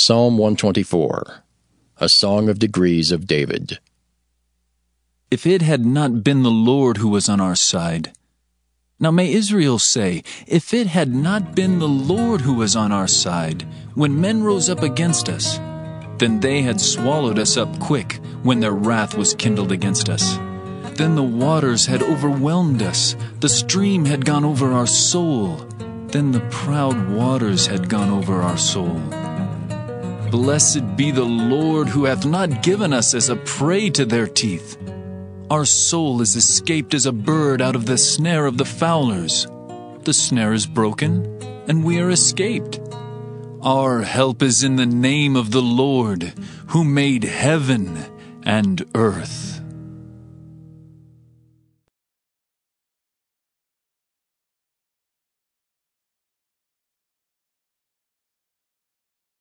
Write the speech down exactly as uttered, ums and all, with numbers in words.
Psalm one twenty-four, a song of degrees of David. If it had not been the Lord who was on our side. Now may Israel say, if it had not been the Lord who was on our side, when men rose up against us, then they had swallowed us up quick when their wrath was kindled against us. Then the waters had overwhelmed us, the stream had gone over our soul, then the proud waters had gone over our soul. Blessed be the Lord who hath not given us as a prey to their teeth. Our soul is escaped as a bird out of the snare of the fowlers. The snare is broken, and we are escaped. Our help is in the name of the Lord, who made heaven and earth.